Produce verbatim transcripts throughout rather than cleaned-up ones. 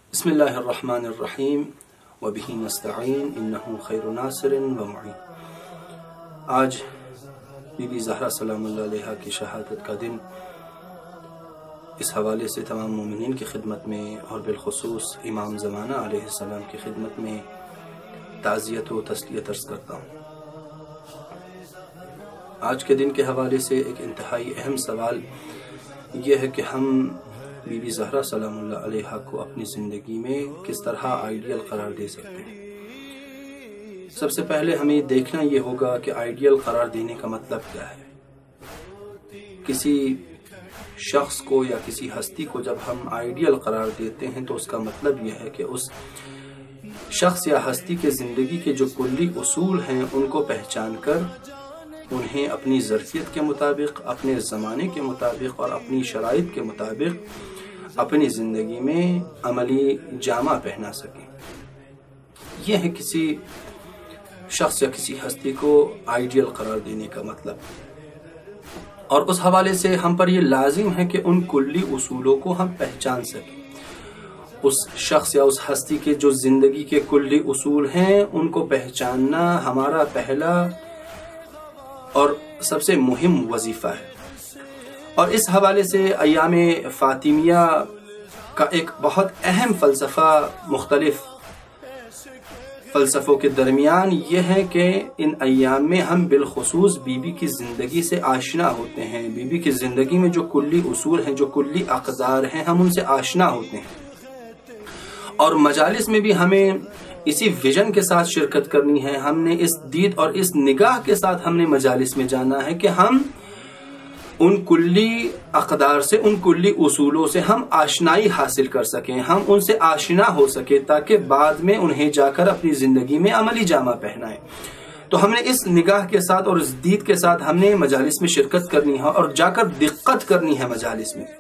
بسم اللہ الرحمن الرحیم وبہ نستعین انہ خیر ناصر و معین۔ آج بی بی زہرا سلام اللہ علیہا کی شہادت کا دن، اس حوالے سے تمام مومنین کی خدمت میں اور بالخصوص امام زمانہ علیہ السلام کی خدمت میں تعزیت و تسلیت عرض کرتا ہوں۔ آج کے دن کے حوالے سے ایک انتہائی اہم سوال یہ ہے کہ ہم بی بی زہرا سلام اللہ علیہا کو اپنی زندگی میں کس طرح آئیڈیل قرار دے سکتے ہیں۔ سب سے پہلے ہمیں دیکھنا یہ ہوگا کہ آئیڈیل قرار دینے کا مطلب کیا ہے۔ کسی شخص کو یا کسی ہستی کو جب ہم آئیڈیل قرار دیتے ہیں تو اس کا مطلب یہ ہے کہ اس شخص یا ہستی کے زندگی کے جو کلی اصول ہیں ان کو پہچان کر انہیں اپنی ظرفیت کے مطابق، اپنے زمانے کے مطابق اور اپنی شرائط کے مطابق اپنی زندگی میں عملی جامہ پہنا سکیں۔ یہ ہے کسی شخص یا کسی ہستی کو آئیڈیل قرار دینے کا مطلب۔ اور اس حوالے سے ہم پر یہ لازم ہے کہ ان کلی اصولوں کو ہم پہچان سکیں۔ اس شخص یا اس ہستی کے جو زندگی کے کلی اصول ہیں ان کو پہچاننا ہمارا پہلا اور سب سے مہم وظیفہ ہے۔ اور اس حوالے سے ایام فاطمیہ کا ایک بہت اہم فلسفہ مختلف فلسفوں کے درمیان یہ ہے کہ ان ایام میں ہم بالخصوص بی بی کی زندگی سے آشنا ہوتے ہیں۔ بی بی کی زندگی میں جو کلی اصول ہیں، جو کلی اقدار ہیں، ہم ان سے آشنا ہوتے ہیں۔ اور مجالس میں بھی ہمیں اسی ویژن کے ساتھ شرکت کرنی ہے۔ ہم نے اس دید اور اس نگاہ کے ساتھ ہم نے مجالس میں جانا ہے کہ ہم ان کلی اقدار سے، ان کلی اصولوں سے ہم آشنائی حاصل کر سکیں، ہم ان سے آشنا ہو سکے تاکہ بعد میں انہیں جا کر اپنی زندگی میں عملی جامہ پہنائیں۔ تو ہم نے اس نگاہ کے ساتھ اور اس دید کے ساتھ ہم نے مجالس میں شرکت کرنی ہے اور جا کر دقت کرنی ہے مجالس میں۔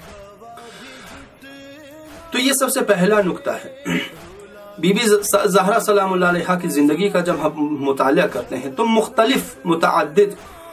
تو یہ سب سے پہلا نکتہ ہے۔ بی بی زہرا سلام اللہ علیہا کی زندگی کا جب ہم مطالعہ کرتے ہیں تو مختلف متعدد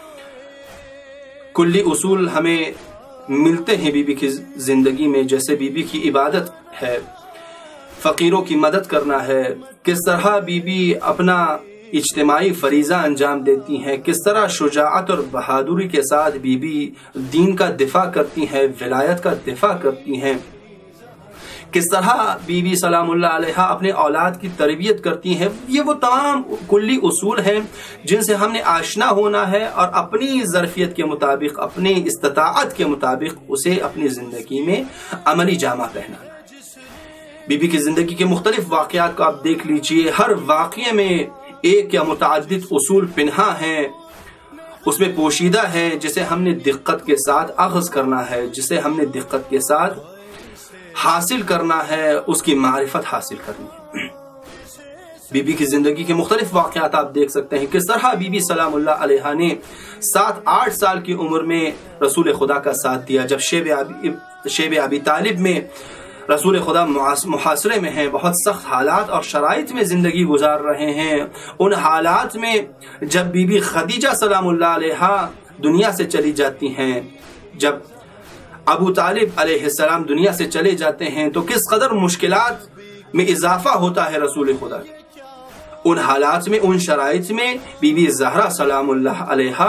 کلی اصول ہمیں ملتے ہیں بی بی کی زندگی میں، جیسے بی بی کی عبادت ہے، فقیروں کی مدد کرنا ہے، کس طرح بی بی اپنا اجتماعی فریضہ انجام دیتی ہیں، کس طرح شجاعت اور بہادری کے ساتھ بی بی دین کا دفاع کرتی ہیں، ولایت کا دفاع کرتی ہیں، کس طرح بی بی سلام اللہ علیہا اپنے اولاد کی تربیت کرتی ہیں۔ یہ وہ تمام کلی اصول ہیں جن سے ہم نے آشنا ہونا ہے اور اپنی ظرفیت کے مطابق، اپنی استطاعت کے مطابق اسے اپنی زندگی میں عملی جامہ پہنانا ہے۔ بی بی کی زندگی کے مختلف واقعات کو آپ دیکھ لیجئے، ہر واقعے میں ایک یا متعدد اصول پنہا ہیں، اس میں پوشیدہ ہے، جسے ہم نے دقت کے ساتھ اخذ کرنا ہے، جسے ہم نے دقت کے ساتھ حاصل کرنا ہے، اس کی معرفت حاصل کرنی ہے۔ بی بی کی زندگی کے مختلف واقعات آپ دیکھ سکتے ہیں، کس طرح بی بی سلام اللہ علیہا نے سات آٹھ سال کی عمر میں رسول خدا کا ساتھ دیا، جب شیب ابی شیب ابی طالب میں رسول خدا محاصرے میں ہیں، بہت سخت حالات اور شرائط میں زندگی گزار رہے ہیں۔ ان حالات میں جب بی بی خدیجہ سلام اللہ علیہا دنیا سے چلی جاتی ہیں، جب ابو طالب علیہ السلام دنیا سے چلے جاتے ہیں تو کس قدر مشکلات میں اضافہ ہوتا ہے رسول خدا۔ ان حالات میں، ان شرائط میں بی بی زہرا سلام اللہ علیہا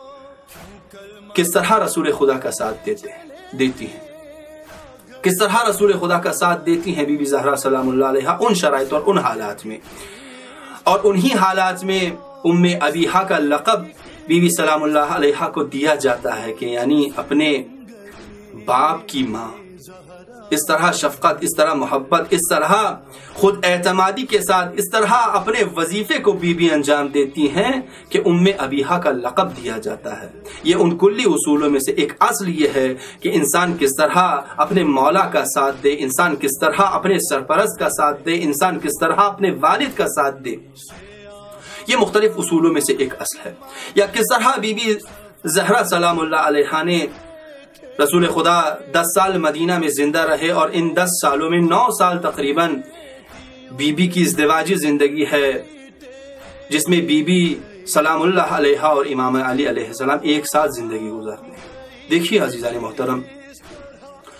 کس طرح رسول خدا کا ساتھ دیتے ہیں دیتی ہیں کس طرح رسول خدا کا ساتھ دیتی ہیں بی بی زہرا سلام اللہ علیہا ان شرائط اور ان حالات میں۔ اور انہی حالات میں ام ابیہا کا لقب بی بی سلام اللہ علیہا کو دیا جاتا ہے کہ یعنی اپنے باپ کی ماں۔ اس طرح شفقت، اس طرح محبت، اس طرح خود اعتمادی کے ساتھ اس طرح اپنے وظیفے کو بی بی انجام دیتی ہیں کہ ام ابیہا کا لقب دیا جاتا ہے۔ یہ ان کلی اصولوں میں سے ایک اصل یہ ہے کہ انسان کس طرح اپنے مولا کا ساتھ دے، انسان کس طرح اپنے سرپرست کا ساتھ دے، انسان کس طرح اپنے والد کا ساتھ دے۔ یہ مختلف اصولوں میں سے ایک اصل ہے۔ یا کس طرح بی بی زہرا سلام اللہ علیہا نے رسول خدا دس سال مدینہ میں زندہ رہے اور ان دس سالوں میں نو سال تقریباً بی بی کی ازدواجی زندگی ہے، جس میں بی بی سلام اللہ علیہا اور امام علی علیہ السلام ایک ساتھ زندگی گزارتے ہیں۔ دیکھیے عزیزان محترم،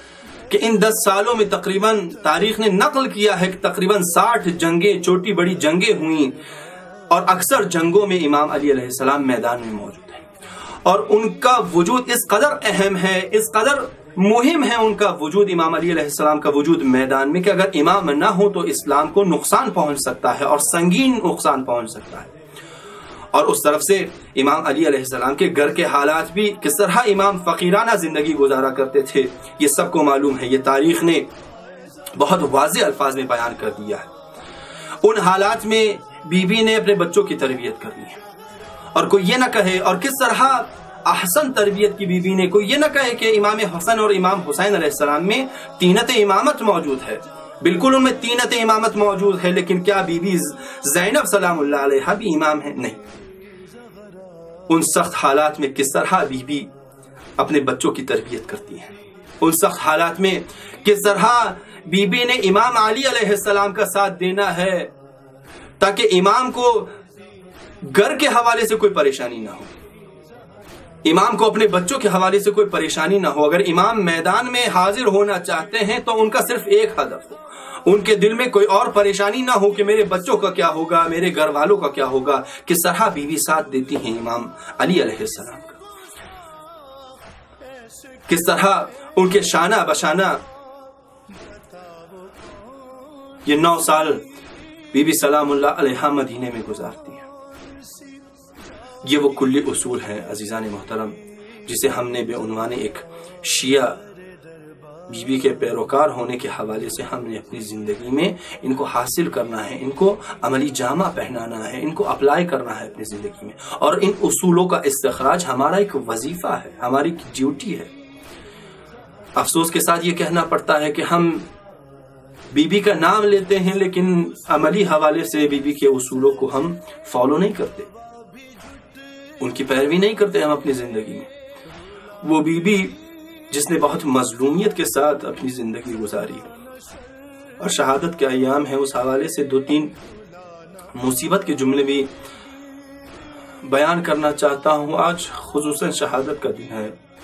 کہ ان دس سالوں میں تقریباً تاریخ نے نقل کیا ہے کہ تقریباً ساٹھ جنگیں، چھوٹی بڑی جنگیں ہوئیں، اور اکثر جنگوں میں امام علی علیہ السلام میدان میں موجود ہیں، اور ان کا وجود اس قدر اہم ہے، اس قدر مہم ہے ان کا وجود، امام علی علیہ السلام کا وجود میدان میں، کہ اگر امام نہ ہو تو اسلام کو نقصان پہنچ سکتا ہے، اور سنگین نقصان پہنچ سکتا ہے۔ اور اس طرف سے امام علی علیہ السلام کے گھر کے حالات بھی کس طرح امام فقیرانہ زندگی گزارا کرتے تھے، یہ سب کو معلوم ہے، یہ تاریخ نے بہت واضح الفاظ میں بیان کر دیا ہے۔ ان حالات میں بی بی نے اپنے بچوں کی تربیت کرنی ہے، اور کوئی یہ نہ کہے، اور کس طرح احسن تربیت کی بی بی نے، کوئی یہ نہ کہے کہ امام حسن اور امام حسین علیہ السلام میں تینت امامت موجود ہے، بالکل ان میں تینت امامت موجود ہے، لیکن کیا بی بی زینب سلام اللہ علیہا بھی امام ہے؟ نہیں۔ ان سخت حالات میں کس طرح بی بی اپنے بچوں کی تربیت کرتی ہے، ان سخت حالات میں کس طرح بی بی نے امام علی علیہ السلام کا ساتھ دینا ہے تاکہ امام کو گھر کے حوالے سے کوئی پریشانی نہ ہو، امام کو اپنے بچوں کے حوالے سے کوئی پریشانی نہ ہو۔ اگر امام میدان میں حاضر ہونا چاہتے ہیں تو ان کا صرف ایک ہدف ہو، ان کے دل میں کوئی اور پریشانی نہ ہو کہ میرے بچوں کا کیا ہوگا، میرے گھر والوں کا کیا ہوگا۔ کس طرح بیوی ساتھ دیتی ہیں امام علی علیہ السلام کا، کس طرح ان کے شانہ بشانہ یہ نو سال بی بی سلام اللہ علیہا مدینے میں گزارتی ہیں۔ یہ وہ کلی اصول ہے عزیزان محترم جسے ہم نے بے عنوان ایک شیعہ بی بی کے پیروکار ہونے کے حوالے سے ہم نے اپنی زندگی میں ان کو حاصل کرنا ہے، ان کو عملی جامہ پہنانا ہے، ان کو اپلائی کرنا ہے اپنی زندگی میں، اور ان اصولوں کا استخراج ہمارا ایک وظیفہ ہے، ہماری ڈیوٹی ہے۔ افسوس کے ساتھ یہ کہنا پڑتا ہے کہ ہم بی بی کا نام لیتے ہیں لیکن عملی حوالے سے بی بی کے اصولوں کو ہم فالو نہیں کرتے، ان کی پیروی نہیں کرتے ہم اپنی زندگی میں۔ وہ بی بی جس نے بہت مظلومیت کے ساتھ اپنی زندگی گزاری اور شہادت کے ایام ہیں، اس حوالے سے دو تین مصیبت کے جملے بھی بیان کرنا چاہتا ہوں۔ آج خصوصاً شہادت کا دن ہے۔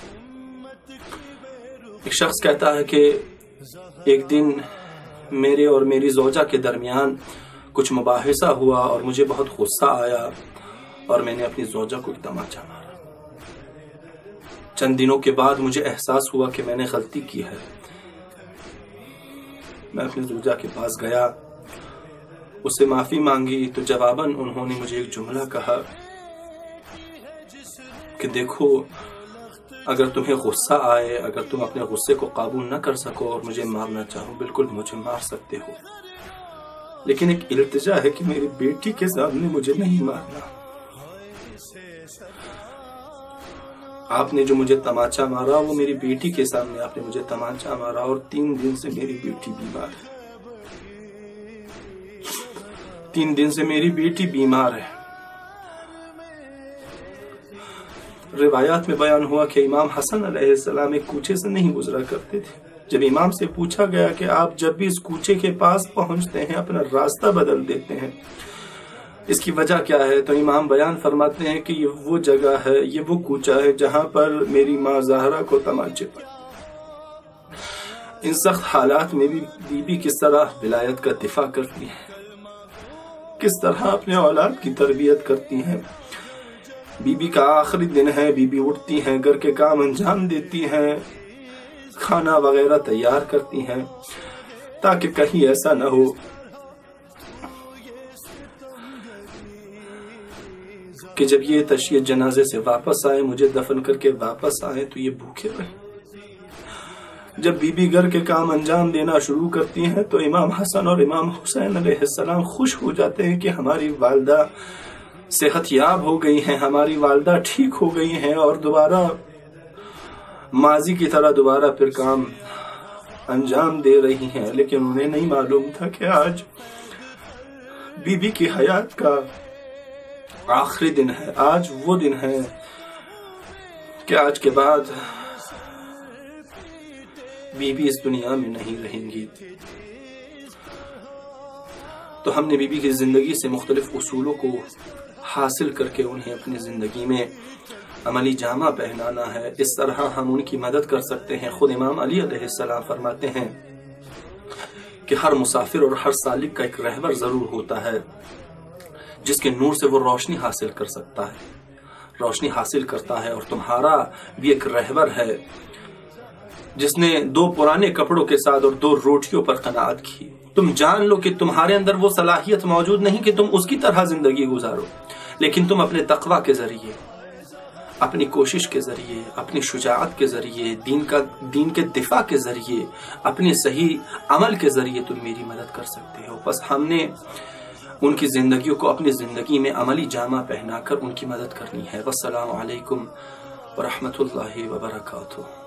ایک شخص کہتا ہے کہ ایک دن میرے اور میری زوجہ کے درمیان کچھ مباحثہ ہوا اور مجھے بہت غصہ آیا اور میں نے اپنی زوجہ کو تماچا مارا۔ چند دنوں کے بعد مجھے احساس ہوا کہ میں نے غلطی کی ہے۔ میں اپنی زوجہ کے پاس گیا، اس سے معافی مانگی تو جواباً انہوں نے مجھے ایک جملہ کہا کہ دیکھو، اگر تمہیں غصہ آئے، اگر تم اپنے غصے کو قابو نہ کر سکو اور مجھے مارنا چاہو، بالکل مجھے مار سکتے ہو، لیکن ایک التجا ہے کہ میری بیٹی کے سامنے مجھے نہیں مارنا۔ آپ نے جو مجھے تماچا مارا وہ میری بیٹی کے سامنے آپ نے مجھے تماچا مارا، اور تین دن سے میری بیٹی بیمار ہے، تین دن سے میری بیٹی بیمار ہے۔ روایات میں بیان ہوا کہ امام حسن علیہ السلام ایک کوچے سے نہیں گزرا کرتے تھے۔ جب امام سے پوچھا گیا کہ آپ جب بھی اس کوچے کے پاس پہنچتے ہیں اپنا راستہ بدل دیتے ہیں، اس کی وجہ کیا ہے؟ تو امام بیان فرماتے ہیں کہ یہ وہ جگہ ہے، یہ وہ کوچہ ہے جہاں پر میری ماں زہرا کو تماچے پر۔ ان سخت حالات میں بھی بی بی کس طرح ولایت کا دفاع کرتی ہیں، کس طرح اپنے اولاد کی تربیت کرتی ہیں۔ بی بی کا آخری دن ہے، بی بی اٹھتی ہیں، گھر کے کام انجام دیتی ہیں، کھانا وغیرہ تیار کرتی ہیں تاکہ کہیں ایسا نہ ہو کہ جب یہ تشییع جنازے سے واپس آئے، مجھے دفن کر کے واپس آئے تو یہ بھوکے رہے۔ جب بی بی گھر کے کام انجام دینا شروع کرتی ہیں تو امام حسن اور امام حسین علیہ السلام خوش ہو جاتے ہیں کہ ہماری والدہ صحت یاب ہو گئی ہیں، ہماری والدہ ٹھیک ہو گئی ہیں اور دوبارہ ماضی کی طرح دوبارہ پھر کام انجام دے رہی ہیں۔ لیکن انہیں نہیں معلوم تھا کہ آج بی بی کی حیات کا آخری دن ہے، آج وہ دن ہے کہ آج کے بعد بی بی اس دنیا میں نہیں رہیں گی۔ تو ہم نے بی بی کی زندگی سے مختلف اصولوں کو حاصل کر کے انہیں اپنی زندگی میں عملی جامہ پہنانا ہے۔ اس طرح ہم ان کی مدد کر سکتے ہیں۔ خود امام علی علیہ السلام فرماتے ہیں کہ ہر مسافر اور ہر سالک کا ایک رہبر ضرور ہوتا ہے جس کے نور سے وہ روشنی حاصل کر سکتا ہے، روشنی حاصل کرتا ہے، اور تمہارا بھی ایک رہبر ہے جس نے دو پرانے کپڑوں کے ساتھ اور دو روٹیوں پر قناعت کی۔ تم جان لو کہ تمہارے اندر وہ صلاحیت موجود نہیں کہ تم اس کی طرح زندگی گزارو، لیکن تم اپنے تقوی کے ذریعے، اپنی کوشش کے ذریعے، اپنی شجاعت کے ذریعے، دین کا دین کے دفاع کے ذریعے، اپنے صحیح عمل کے ذریعے تم میری مدد کر سکتے ہو۔ بس ہم نے ان کی زندگیوں کو اپنی زندگی میں عملی جامہ پہنا کر ان کی مدد کرنی ہے۔ والسلام علیکم ورحمۃ اللہ وبرکاتہ۔